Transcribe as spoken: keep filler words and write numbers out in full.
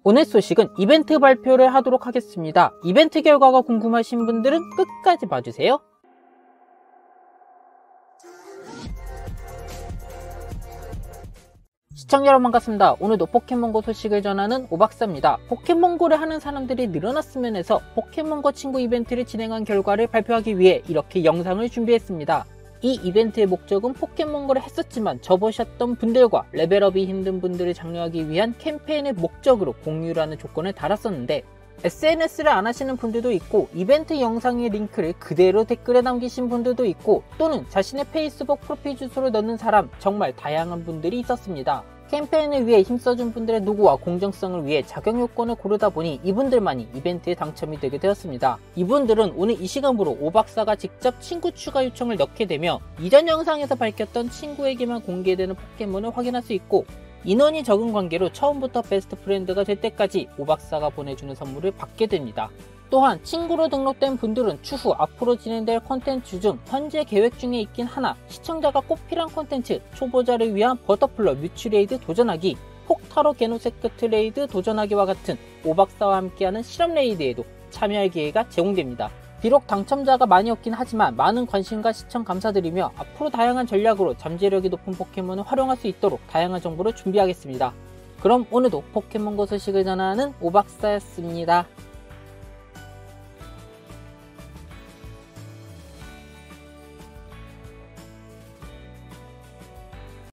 오늘 소식은 이벤트 발표를 하도록 하겠습니다. 이벤트 결과가 궁금하신 분들은 끝까지 봐주세요. 시청자 여러분 반갑습니다. 오늘도 포켓몬고 소식을 전하는 오박사입니다. 포켓몬고를 하는 사람들이 늘어났으면 해서 포켓몬고 친구 이벤트를 진행한 결과를 발표하기 위해 이렇게 영상을 준비했습니다. 이 이벤트의 목적은 포켓몬고를 했었지만 접으셨던 분들과 레벨업이 힘든 분들을 장려하기 위한 캠페인의 목적으로 공유라는 조건을 달았었는데, 에스엔에스를 안 하시는 분들도 있고 이벤트 영상의 링크를 그대로 댓글에 남기신 분들도 있고, 또는 자신의 페이스북 프로필 주소를 넣는 사람, 정말 다양한 분들이 있었습니다. 캠페인을 위해 힘써준 분들의 노고와 공정성을 위해 자격 요건을 고르다 보니 이분들만이 이벤트에 당첨이 되게 되었습니다. 이분들은 오늘 이 시간부로 오박사가 직접 친구 추가 요청을 넣게 되며 이전 영상에서 밝혔던 친구에게만 공개되는 포켓몬을 확인할 수 있고, 인원이 적은 관계로 처음부터 베스트 프렌드가 될 때까지 오박사가 보내주는 선물을 받게 됩니다. 또한 친구로 등록된 분들은 추후 앞으로 진행될 콘텐츠 중 현재 계획 중에 있긴 하나 시청자가 꼭 필요한 콘텐츠, 초보자를 위한 버터플러 뮤츠레이드 도전하기, 폭타로 게노세크트 레이드 도전하기와 같은 오박사와 함께하는 실험 레이드에도 참여할 기회가 제공됩니다. 비록 당첨자가 많이 없긴 하지만 많은 관심과 시청 감사드리며 앞으로 다양한 전략으로 잠재력이 높은 포켓몬을 활용할 수 있도록 다양한 정보를 준비하겠습니다. 그럼 오늘도 포켓몬고 소식을 전하는 오박사였습니다.